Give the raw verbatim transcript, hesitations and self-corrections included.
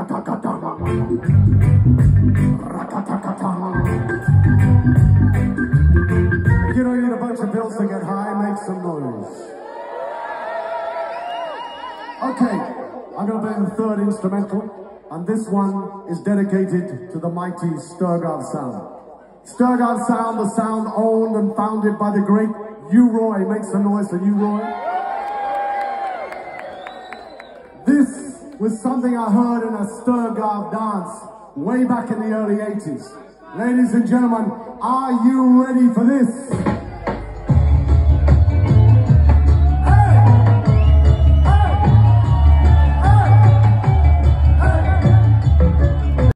If you don't need a bunch of pills to get high, make some noise. Okay, I'm going to play the third instrumental, and this one is dedicated to the mighty Sturgav sound. Sturgav sound, the sound owned and founded by the great U Roy. Make some noise for U Roy. This was something I heard in a Sturgav dance way back in the early eighties. Ladies and gentlemen, are you ready for this?